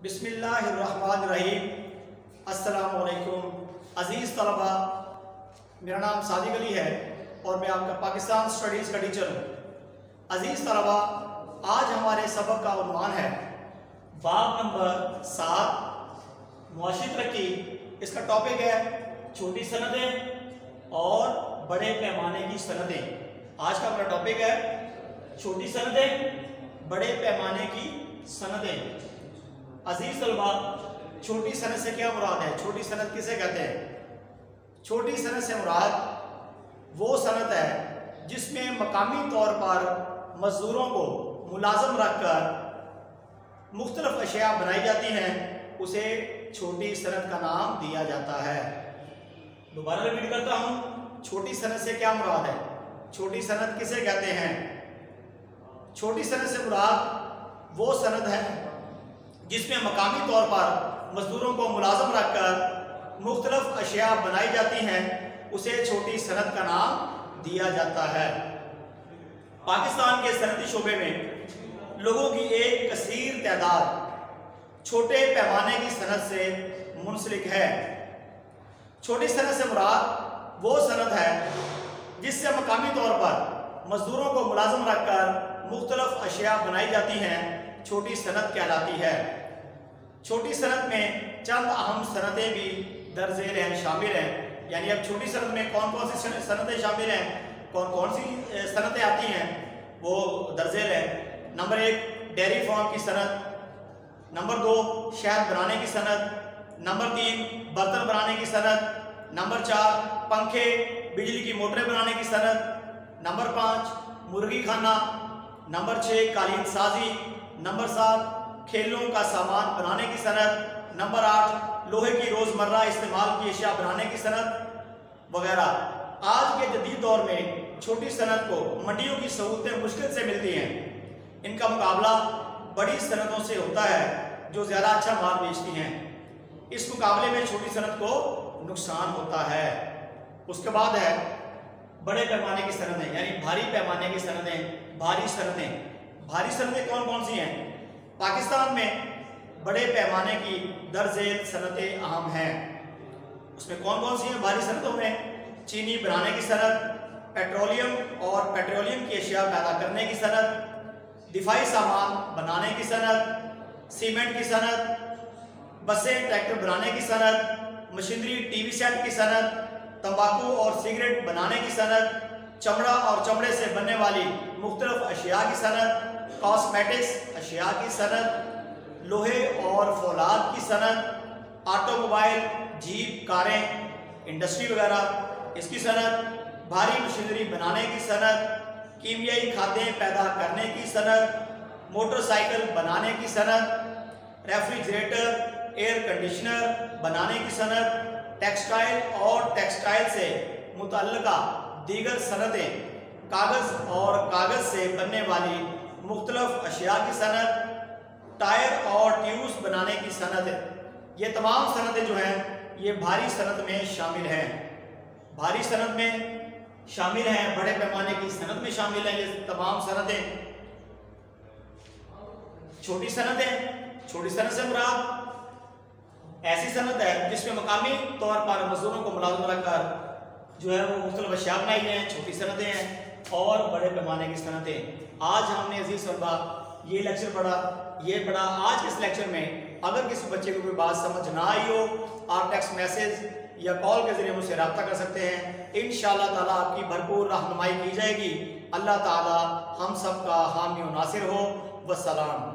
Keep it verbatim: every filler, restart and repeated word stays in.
बिस्मिल्लाहिर्रहमानिर्रहीम। अस्सलामु अलैकुम अज़ीज़ तलबा, मेरा नाम सादिक अली है और मैं आपका पाकिस्तान स्टडीज़ का टीचर हूँ। अज़ीज़ तलबा, आज हमारे सबक का उन्वान है बाब नंबर सात, मुआशी तरक्की। इसका टॉपिक है छोटी सनतें और बड़े पैमाने की सनतें। आज का हमारा टॉपिक है छोटी सनतें, बड़े पैमाने की सनतें। अजीज तलबा, छोटी सनत से क्या मुराद है? छोटी सनत किसे कहते हैं? छोटी सनत से मुराद वो सनत है जिसमें मकामी तौर पर मजदूरों को मुलाजम रखकर मुख्तलिफ अशिया बनाई जाती हैं, उसे छोटी सनत का नाम दिया जाता है। दोबारा रिपीट करता हूँ, छोटी सनत से क्या मुराद है? छोटी सनत किसे कहते हैं? छोटी सनत से मुराद वो सनत है जिसमें मकामी तौर पर मजदूरों को मुलाजम रखकर मुख्तलिफ अशिया बनाई जाती हैं, उसे छोटी सनत का नाम दिया जाता है। पाकिस्तान के सनती शोबे में लोगों की एक कसीर तादाद छोटे पैमाने की सनत से मुंसलिक है। छोटी सनत से मुराद वो सनत है जिससे मकामी तौर पर मजदूरों को मुलाजम रखकर मुख्तलिफ अशिया बनाई जाती हैं, छोटी सनत कहलाती है। छोटी सनत में चंद अहम सनतें भी दर्जेल हैं, शामिल हैं। यानी अब छोटी सनत में कौन कौन सी सनतें शामिल हैं, कौन कौन सी सनतें आती हैं, वो दर्जेल है। नंबर एक, डेयरी फार्म की सनत। नंबर दो, शहद बनाने की सनत। नंबर तीन, बर्तन बनाने की सनत। नंबर चार, पंखे बिजली की मोटरें बनाने की सनत। नंबर पाँच, मुर्गी खाना। नंबर छः, कालीन साजी। नंबर सात, खेलों का सामान बनाने की सनत। नंबर आठ, लोहे की रोजमर्रा इस्तेमाल की अशिया बनाने की सनत वगैरह। आज के जदीद दौर में छोटी सनत को मंडियों की सहूलतें मुश्किल से मिलती हैं। इनका मुकाबला बड़ी सनतों से होता है जो ज़्यादा अच्छा माल बेचती हैं। इस मुकाबले में छोटी सनत को नुकसान होता है। उसके बाद है बड़े पैमाने की सनतें, यानी भारी पैमाने की सनतें। भारी सनतें भारी सनतें कौन कौन सी हैं? पाकिस्तान में बड़े पैमाने की दर्जेल सनतें अहम हैं। उसमें कौन कौन सी हैं भारी सनतों में? चीनी बनाने की सनत, पेट्रोलियम और पेट्रोलियम की अशिया पैदा करने की सनत, दिफाई सामान बनाने की सनत, सीमेंट की सनत, बसें ट्रैक्टर बनाने की सनत, मशीनरी टीवी सेट की सनत, तंबाकू और सिगरेट बनाने की सनत, चमड़ा और चमड़े से बनने वाली मुख्तलिफ अशिया की सनत, कॉस्मेटिक्स अशिया की सनत, लोहे और फौलाद की सनत, ऑटोमोबाइल, जीप, कारें, इंडस्ट्री वगैरह इसकी सनत, भारी मशीनरी बनाने की सनत, कीमियाई खादें पैदा करने की सनत, मोटरसाइकिल बनाने की सनत, रेफ्रिजरेटर, एयर कंडीशनर बनाने की सनत, टेक्सटाइल और टेक्सटाइल से मुतल्लिका दीगर सनतें, कागज़ और कागज़ से बनने वाली मुख्तलिफ अशिया की सनत, टायर और ट्यूब्स बनाने की सनत। ये तमाम सनतें जो हैं ये भारी सनत में शामिल हैं। भारी सनत में शामिल हैं, बड़े पैमाने की सनत में शामिल हैं ये तमाम सनतें। छोटी सनतें छोटी सनत से मुराद ऐसी सनत है जिसमें मकामी तौर पर मजदूरों को मुलाजिम रखकर जो है वो मुख्तलिफ अशिया बनाई हैं, छोटी सनतें हैं। और बड़े पैमाने की सनतें। आज हमने अजीज तलबा ये लेक्चर पढ़ा, ये पढ़ा। आज के इस लेक्चर में अगर किसी बच्चे को कोई बात समझ ना आई हो, आप टेक्स्ट मैसेज या कॉल के जरिए मुझसे रब्ता कर सकते हैं। इंशाअल्लाह ताला आपकी भरपूर रहनुमाई की जाएगी। अल्लाह ताला हम सब का हामी और नासिर हो। वस्सलाम।